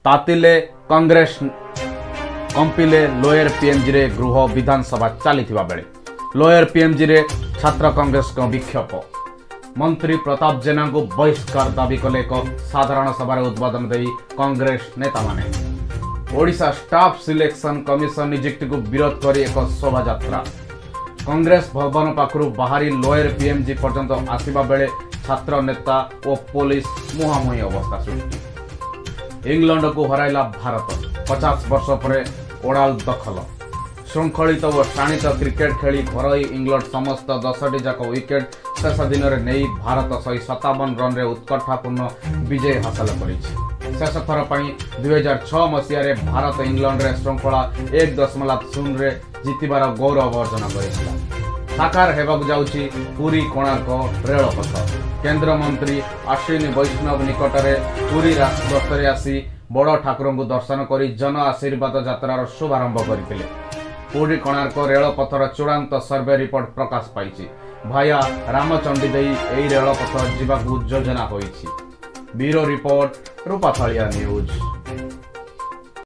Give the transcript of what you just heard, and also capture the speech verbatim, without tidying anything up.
तातिले कांग्रेस कंपिले लोयर पीएमजी रे गृह विधानसभा चली बेले लोयर पीएमजी रे छात्र कांग्रेस को विक्षोभ मंत्री प्रताप जेना को बहिष्कार दाबी कले एक साधारण सभा उद्बोधन दे कांग्रेस नेता माने ओडिशा स्टाफ सिलेक्शन कमिशन नियुक्ति को विरोध कर एक शोभा यात्रा कांग्रेस भवन पाखु बाहरी लोयर पीएमजी पर्यंत आसवा बेले छात्र नेता और पुलिस मुहांमुही अवस्था सृष्टि इंग्लैंड को हराइला भारत पचास वर्ष पर ओडाल दखल श्रृंखलित और शाणित क्रिकेट खेली घर इंग्लैंड समस्त दसटी जाक विकेट शेष दिन में नहीं भारत शहे सतावन रन रे उत्कंठापूर्ण विजय हासिल कर शेष थर पर दुई हजार छह मसीह भारत इंग्लैंड रे श्रृंखला एक दशमलव शून्य जीतबार गौरव अर्जन कर साकार हेबाकु जाउछि पुरी कोणार्क रेलपथ केंद्र मंत्री अश्विनी वैष्णव निकटरे पुरी गस्तरे आसी बड़ ठाकुर को दर्शन कर जन आशीर्वाद यात्रार शुभारंभ करथिले। पुरी कोणार्क रेलपथर चूड़ांत सर्वे रिपोर्ट प्रकाश पाइछि भाया रामचंडी देई एही रेलपथ जिबाकु योजना होइछि। ब्यूरो रिपोर्ट रूपाथालिया न्यूज।